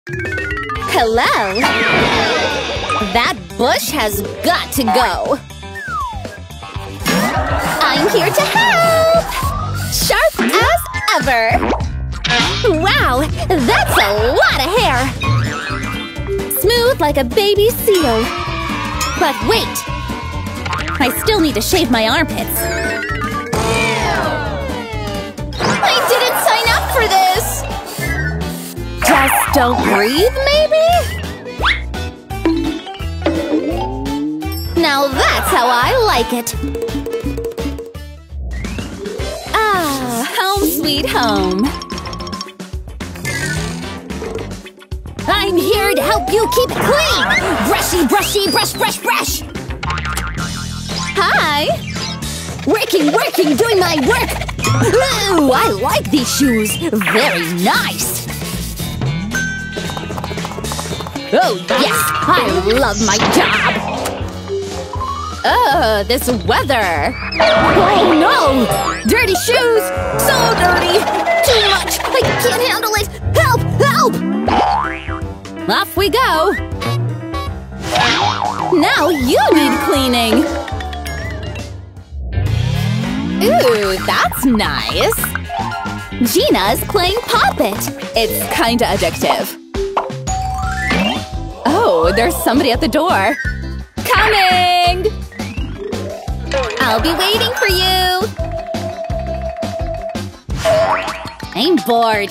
Hello! That bush has got to go! I'm here to help! Sharp as ever! Wow! That's a lot of hair! Smooth like a baby seal! But wait! I still need to shave my armpits. I didn't sign up for this! Just don't breathe, maybe? Now that's how I like it! Ah, home sweet home! I'm here to help you keep it clean! Brushy, brushy, brush, brush, brush! Hi! Working, doing my work! Ooh, I like these shoes! Very nice! Oh, yes! I love my job! This weather! Oh, no! Dirty shoes! So dirty! Too much! I can't handle it! Help! Help! Off we go! Now you need cleaning! Ooh, that's nice! Gina's playing Pop It! It's kinda addictive. Oh, there's somebody at the door! Coming! I'll be waiting for you! I'm bored.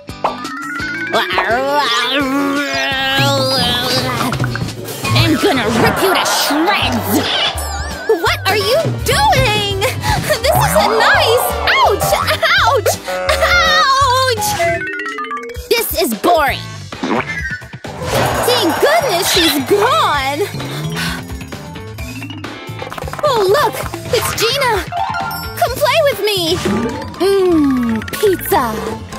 I'm gonna rip you to shreds! What are you doing? This isn't nice! Ouch! Ouch! Ouch! This is boring! Thank goodness she's gone! Oh, look! It's Gina! Come play with me! Pizza!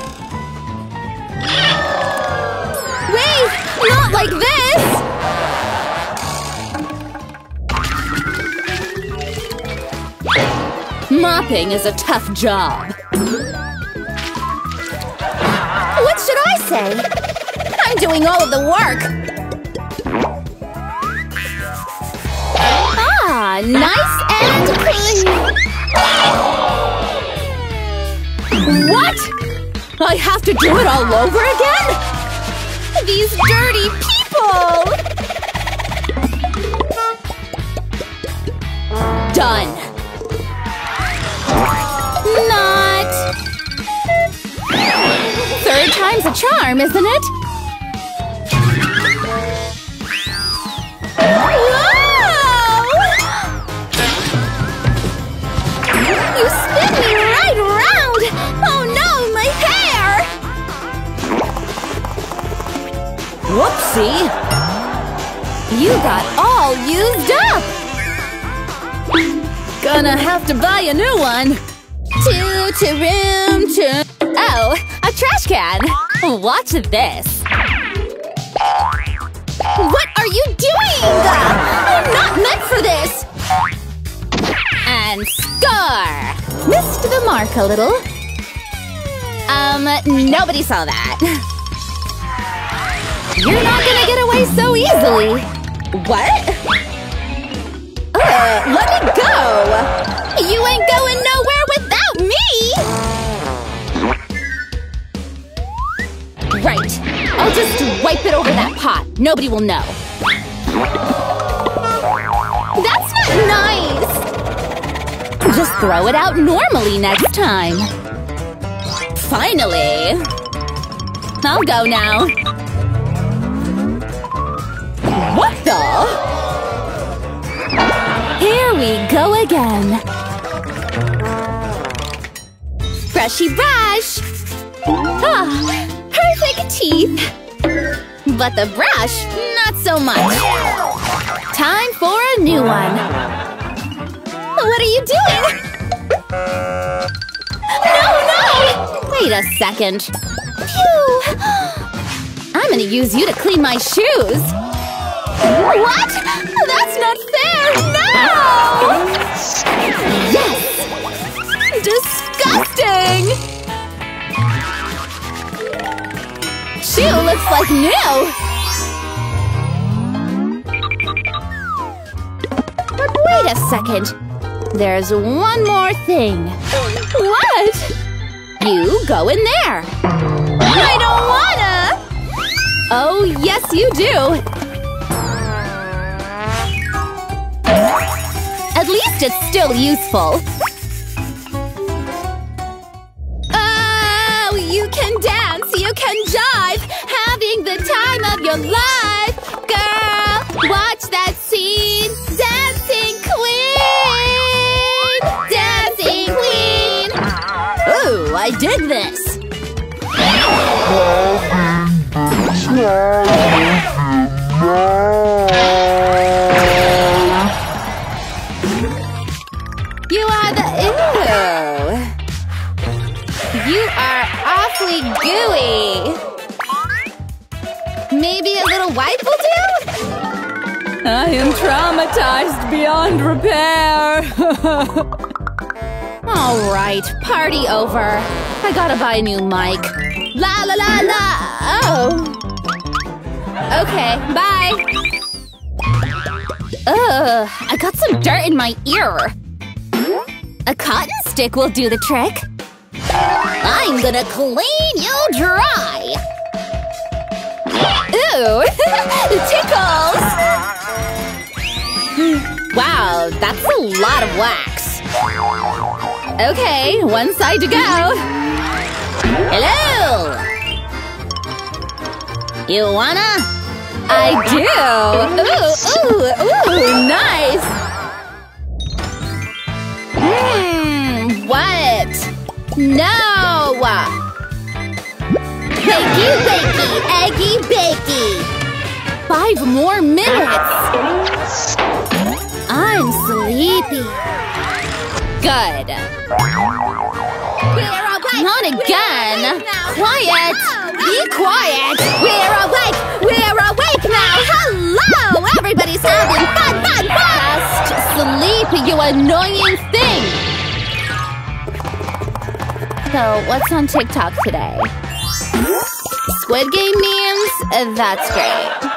Wait! Not like this! Mopping is a tough job. What should I say? I'm doing all of the work! Ah, nice and clean! What? I have to do it all over again? These dirty people! Done! Not! Third time's a charm, isn't it? Whoa! You spin me right around! Oh no, my hair! Whoopsie! You got all used up! Gonna have to buy a new one! Toot-a-room, toot. Oh, a trash can! Watch this! What are you doing? I'm not meant for this! And score! Missed the mark a little. Nobody saw that. You're not gonna get away so easily! What? Let me go! You ain't going nowhere without me! Right. I'll just wipe it over that pot. Nobody will know. That's not nice! Just throw it out normally next time. Finally! I'll go now. What the? Here we go again. Brushy brush! Ah, perfect teeth! But the brush, not so much. Time for a new one. What are you doing? No! Wait a second. Phew! I'm gonna use you to clean my shoes. What? That's not fair! No! Yes! Disgusting! shoe looks like new! But wait a second. There's one more thing. What? You go in there. I don't wanna! Oh, yes you do! At least it's still useful. Oh, you can dance, you can jive, having the time of your life! Girl, watch that scene! Dancing queen! Dancing queen! Ooh, I dig this! You are the… Ew! You are awfully gooey! Maybe a little wipe will do? I am traumatized beyond repair! Alright, party over. I gotta buy a new mic. La la la la! Oh! Okay, bye! Ugh, I got some dirt in my ear! A cotton stick will do the trick! I'm gonna clean you dry! Ooh! Tickles! Wow, that's a lot of wax! Okay, one side to go! Hello! You wanna? I do! Ooh, nice! What? No! Bakey, bakey, eggy, bakey! 5 more minutes! I'm sleepy. Good. Not again! Quiet! Be quiet! We're awake! We're awake now! Hello! Everybody's having fun, fun, fun! Just sleep, you annoying thing! So, what's on TikTok today? Squid Game memes? That's great.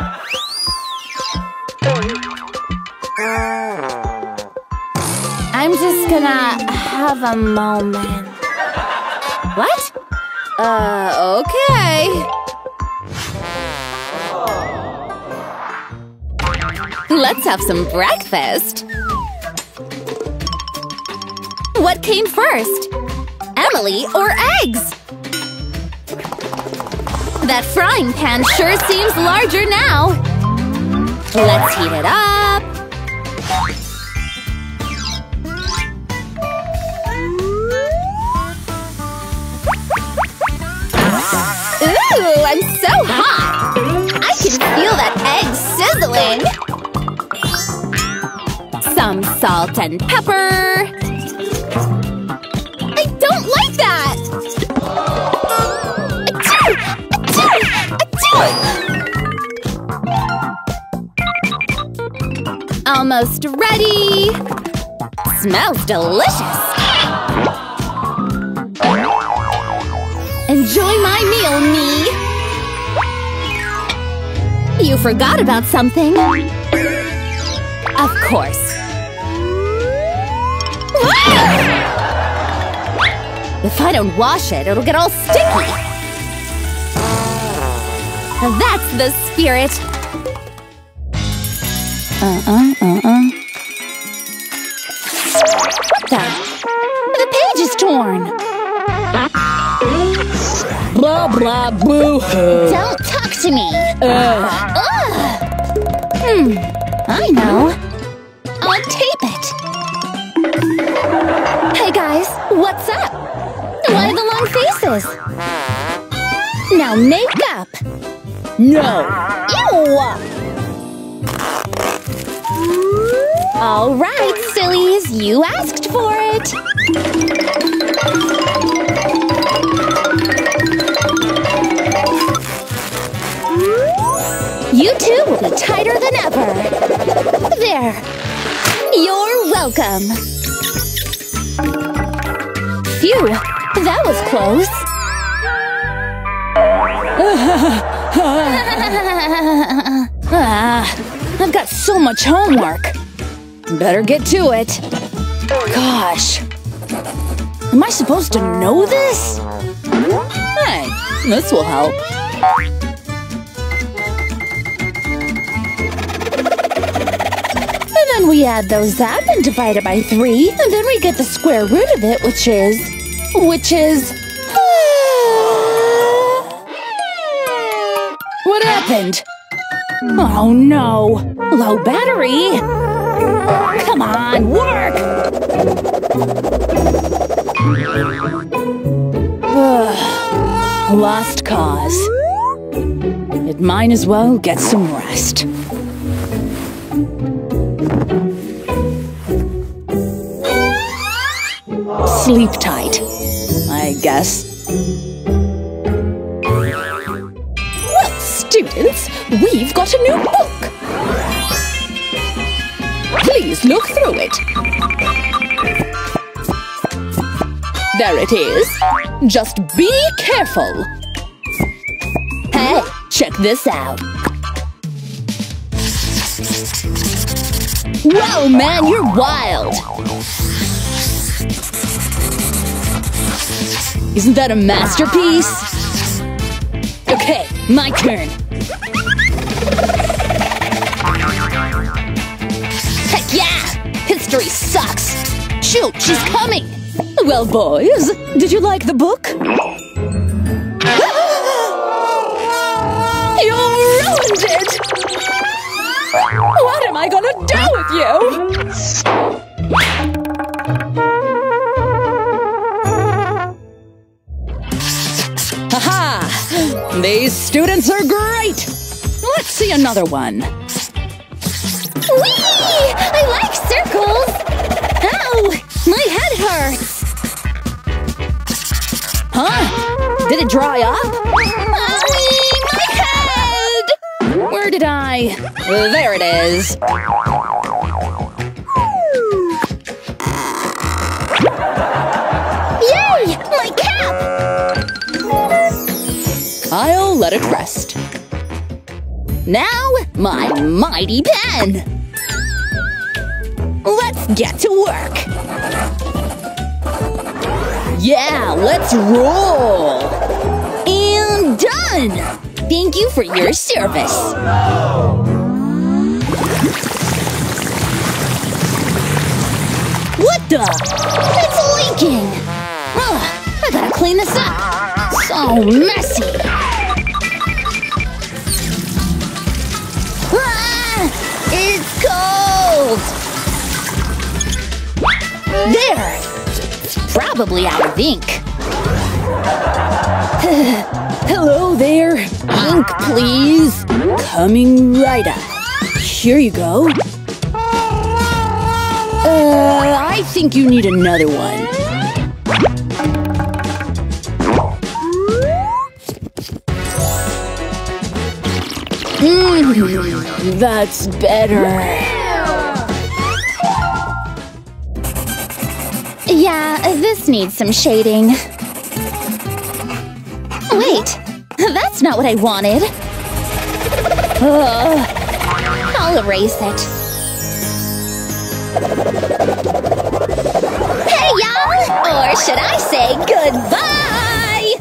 I'm just gonna have a moment. What? Okay. Let's have some breakfast. What came first? Emily or eggs? That frying pan sure seems larger now. Let's heat it up. Ooh, I'm so hot! I can feel that egg sizzling! Some salt and pepper… I don't like that! Achoo! Almost ready! Smells delicious! Enjoy my meal, me! You forgot about something. Of course. If I don't wash it, it'll get all sticky. That's the spirit. What the? The page is torn. Blah blah boo hoo. Don't talk to me. I know. I'll tape it. Hey guys, what's up? Why the long faces? Now makeup. No. Ew. All right, sillies, you asked for it. You two will be tighter than ever. There. You're welcome. Phew, that was close. I've got so much homework. Better get to it. Gosh. Am I supposed to know this? Hey, this will help. And then we add those up and divide it by 3, and then we get the square root of it, which is… What happened? Oh no! Low battery! Come on, work! Lost cause. It might as well get some rest. Sleep tight, I guess. Well, students, we've got a new book. Please look through it. There it is. Just be careful. Hey, check this out. Whoa, man, you're wild. Isn't that a masterpiece? Okay, my turn. Heck yeah! History sucks! Shoot, she's coming! Well, boys, did you like the book? You ruined it! What am I gonna do with you? Haha! These students are great! Let's see another one. Whee! I like circles! Ow! My head hurts! Huh? Did it dry up? Mommy, my head! Where did I… There it is. Yay! My cap! I'll let it rest. Now, my mighty pen! Let's get to work! Yeah, let's roll! And done! Thank you for your service! What the? It's leaking! Ugh, I gotta clean this up! So messy! Ah, it's cold! There! Probably out of ink. Hello there. Ink, please. Coming right up. Here you go. I think you need another one. That's better. Yeah, this needs some shading. Wait, that's not what I wanted. I'll erase it. Hey, y'all! Or should I say goodbye?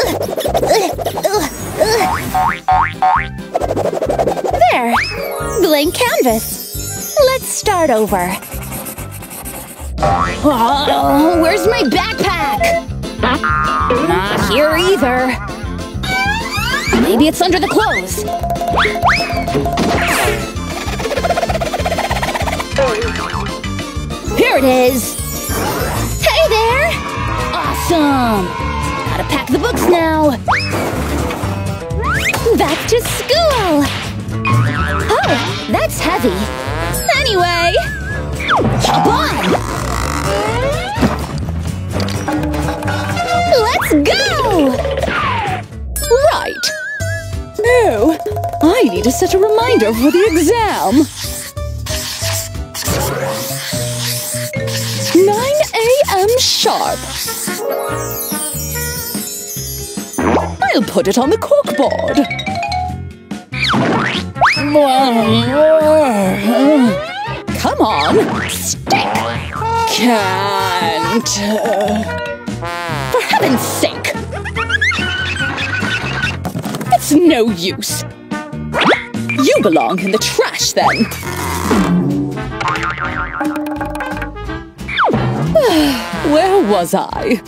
There, blank canvas. Let's start over. Oh, where's my backpack? Not here either. Maybe it's under the clothes. Here it is. Hey there! Awesome! Gotta pack the books now. Back to school! Oh, that's heavy. Anyway… Hop on! Let's go! Right. Oh, I need to set a reminder for the exam. 9 a.m. sharp. I'll put it on the corkboard. Come on, stick! Can't. For heaven's sake! It's no use. You belong in the trash, then. Where was I?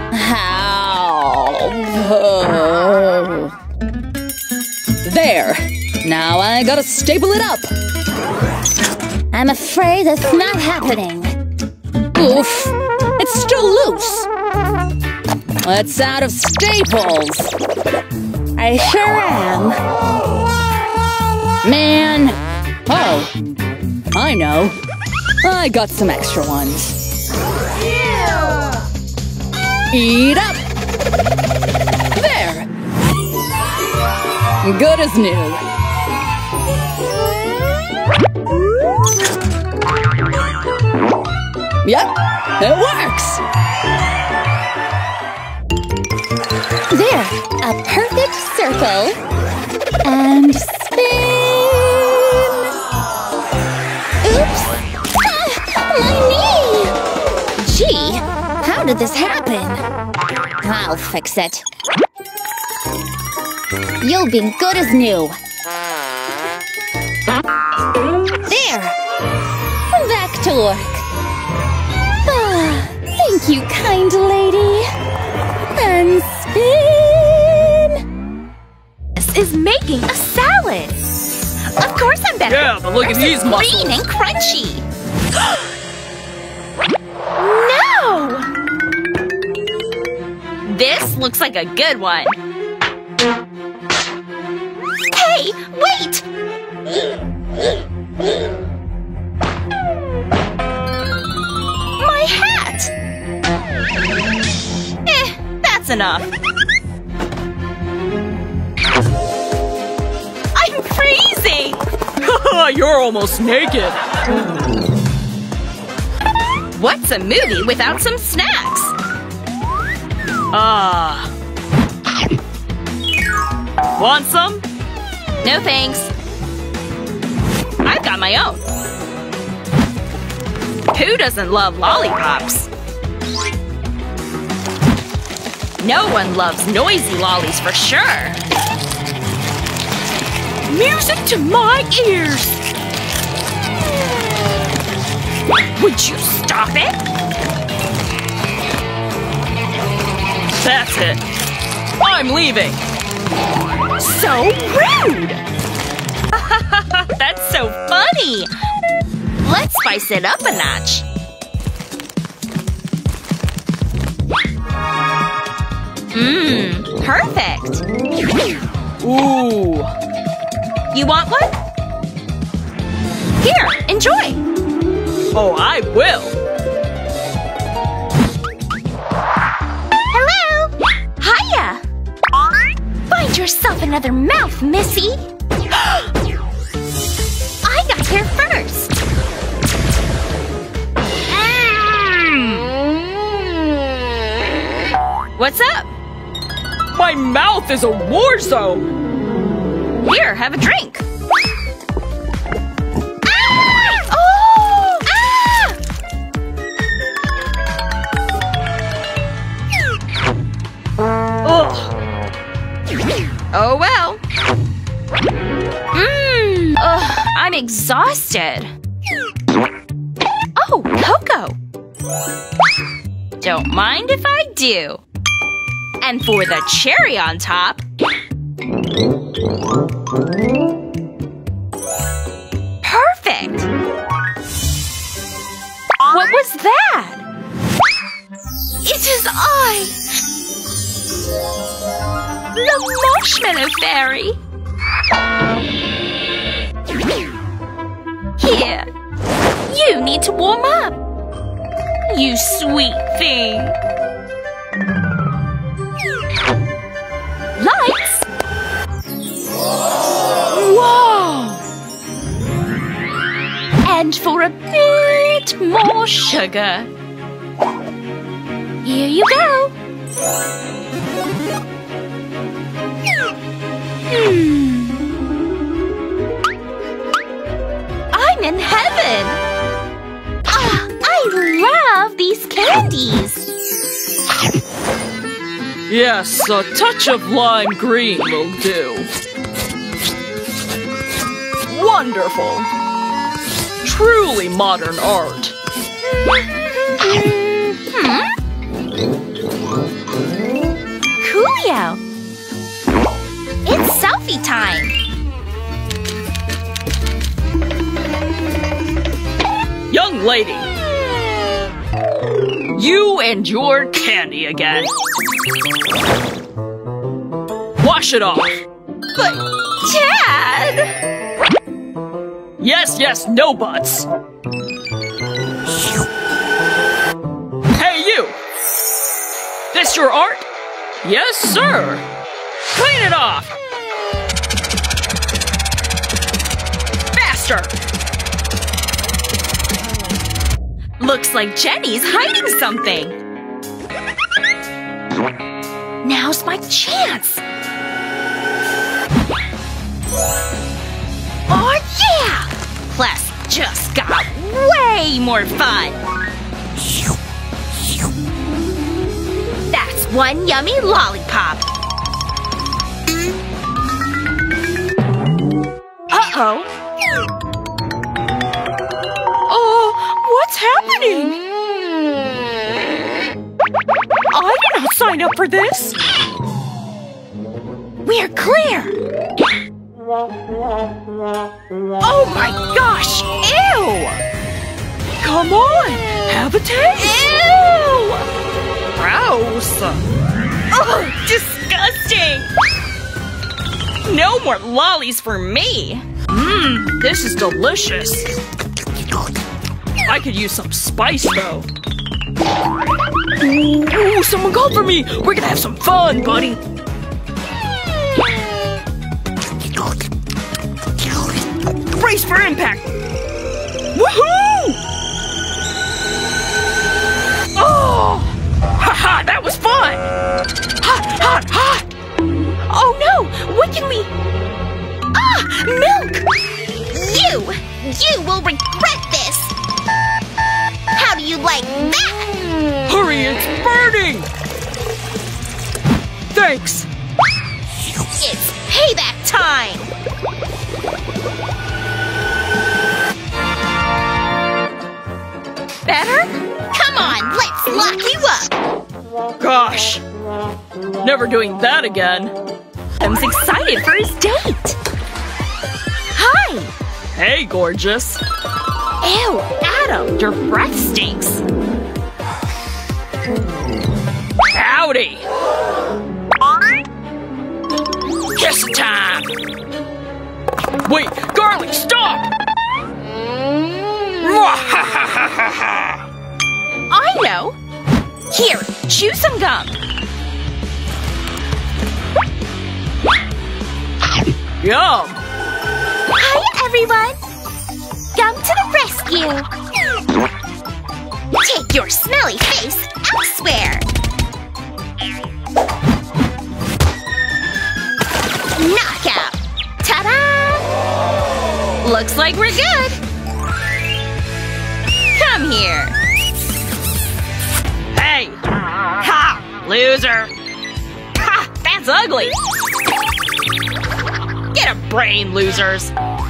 How? There. Now I gotta staple it up. I'm afraid that's not happening. Oof. It's still loose. It's out of staples. I sure am. Man. Oh. I know. I got some extra ones. Eat up! There! Good as new. Yep, it works! There, a perfect circle. And spin! Oops! Ah, my knee! Gee, how did this happen? I'll fix it. You'll be good as new. There! Back to work. Ah, thank you, kind lady. And spin! This is making a salad. Of course I'm better. Yeah, but look at these muscles. Green and crunchy. No! This looks like a good one. Hey, wait! My hat! That's enough. I'm freezing! You're almost naked. What's a movie without some snacks? Want some? No thanks. I've got my own. Who doesn't love lollipops? No one loves noisy lollies for sure. Music to my ears! Would you stop it? That's it. I'm leaving. So rude! That's so funny! Let's spice it up a notch. Perfect! Ooh. You want one? Here, enjoy! Oh, I will. Hello! Hiya! Find yourself another mouth, missy! I got here first! What's up? My mouth is a war zone. Here, have a drink. Ah! Oh! Ah! Oh well. I'm exhausted. Oh, cocoa. Don't mind if I do. And for the cherry on top… Perfect! What was that? It is I! The Marshmallow Fairy! Here, you need to warm up. You sweet thing. Lights? Whoa! And for a bit more sugar. Here you go. I'm in heaven! Ah, I love these candies! Yes, a touch of lime green will do. Wonderful! Truly modern art. Coolio! It's selfie time! Young lady! You and your candy again. Wash it off. But, Dad! Yes, yes, no buts. Hey, you! This your art? Yes, sir. Clean it off. Faster. Looks like Jenny's hiding something. Now's my chance. Oh yeah! Class just got way more fun. That's one yummy lollipop. Uh-oh. What's happening? I did not sign up for this. We're clear. Oh my gosh! Ew! Come on, have a taste. Ew! Gross. Oh, disgusting! No more lollies for me. Mmm, this is delicious. I could use some spice, though. Ooh, someone called for me! We're gonna have some fun, buddy! Brace for impact! Woohoo! Oh! Haha, that was fun! Hot, hot, hot! Oh no! What can we… Ah! Milk! You will regret this! How do you like that? Hurry, it's burning! Thanks! It's payback time! Better? Come on, let's lock you up! Gosh! Never doing that again. Adam's excited for his date! Hi! Hey, gorgeous. Ew, Adam, your breath stinks! Howdy! Kiss time! Wait, Garlic, stop! I know! Here, chew some gum! Yum! Hi, everyone! Gum to the rescue! Take your smelly face elsewhere! Knockout! Ta-da! Looks like we're good! Come here! Hey! Ha! Loser! Ha! That's ugly! Get a brain, losers!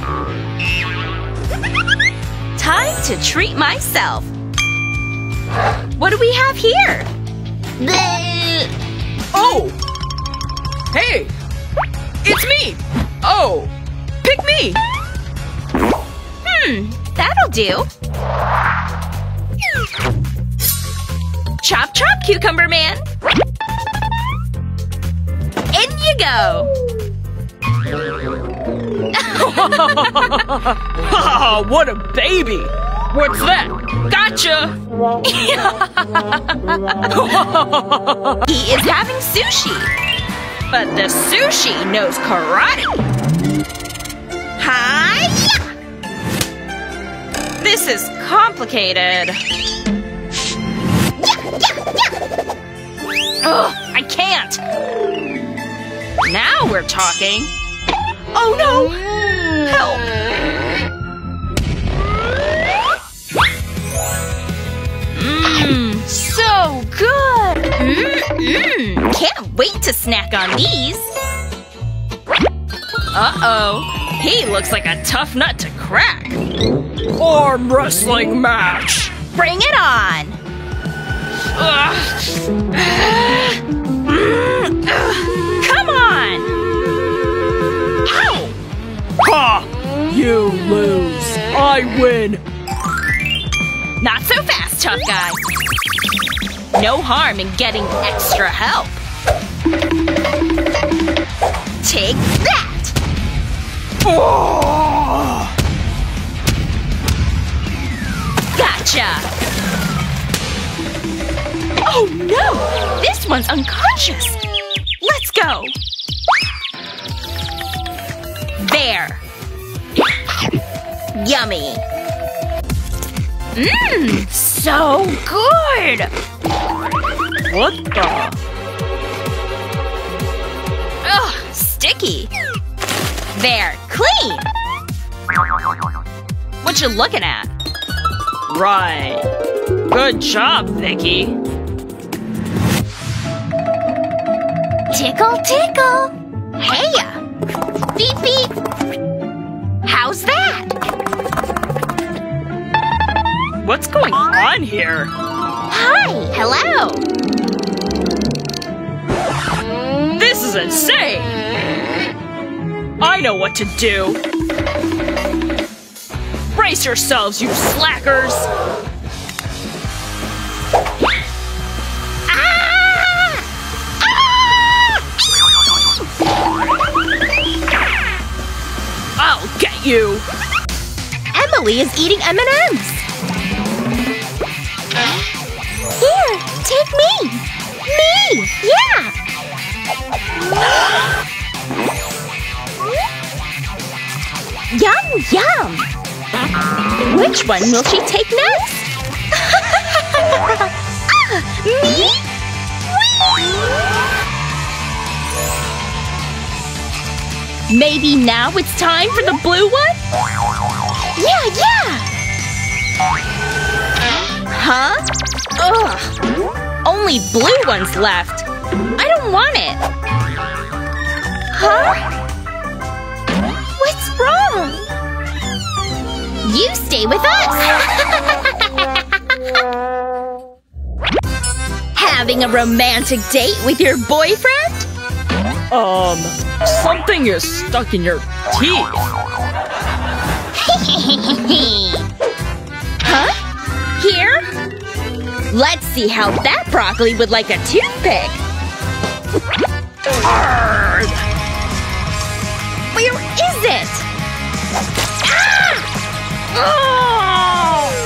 Time to treat myself! What do we have here? Oh! Hey! It's me! Oh! Pick me! That'll do! Chop chop, Cucumber Man! In you go! Haha, what a baby! What's that? Gotcha! He is having sushi! But the sushi knows karate! Hi-ya! This is complicated. Ugh, I can't! Now we're talking! Oh no! Help! So good! Can't wait to snack on these! Uh-oh. He looks like a tough nut to crack. Arm wrestling match! Bring it on! Come on! Ow! Ha! You lose. I win. Not so fast, tough guy. No harm in getting extra help. Take that! Oh! Gotcha! Oh no! This one's unconscious! Let's go! There! Yummy! So good! What the? Ugh, sticky! There, clean! What you looking at? Right. Good job, Vicky. Tickle, tickle! Hey-ya! Beep, beep! How's that? What's going on here? Hi! Hello! This is insane! I know what to do! Brace yourselves, you slackers! Ah! Ah! I'll get you! Emily is eating M&Ms. Here, take me. Me, yeah. Yum, yum. Which one will she take next? Me? Maybe now it's time for the blue one? Yeah, yeah. Huh? Ugh. Only blue ones left. I don't want it. Huh? What's wrong? You stay with us. Having a romantic date with your boyfriend? Something is stuck in your teeth. Huh? Here? Let's see how that broccoli would like a toothpick. Arrgh. Where is it? Ah! Oh!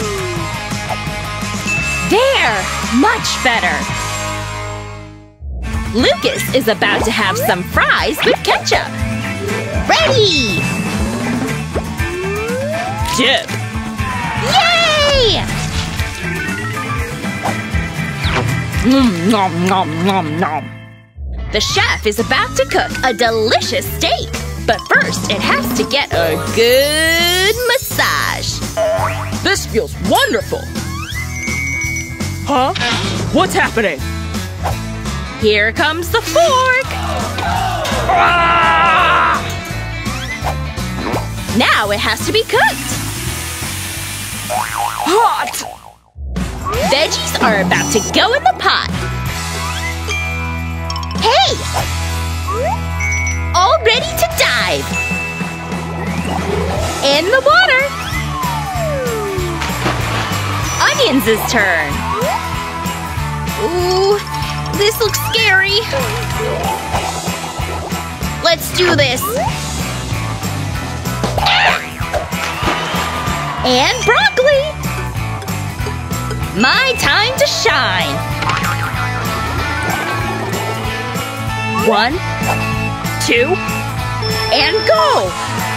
There! Much better. Lucas is about to have some fries with ketchup. Ready! Dip. Yay! Nom nom nom nom. The chef is about to cook a delicious steak. But first, it has to get a good massage. This feels wonderful. Huh? What's happening? Here comes the fork. Ah! Now it has to be cooked. Hot! Veggies are about to go in the pot. Hey! All ready to dive. In the water. Onions' turn. Ooh, this looks scary. Let's do this. And broccoli. My time to shine. 1, 2, and go!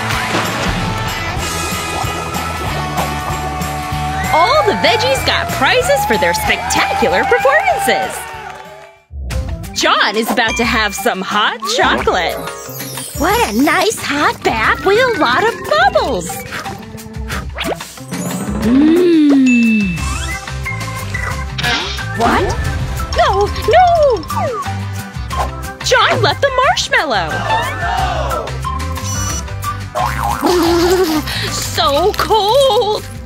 All the veggies got prizes for their spectacular performances. John is about to have some hot chocolate. What a nice hot bath with a lot of bubbles! Mmm. What? No, no! John left the marshmallow! So cold!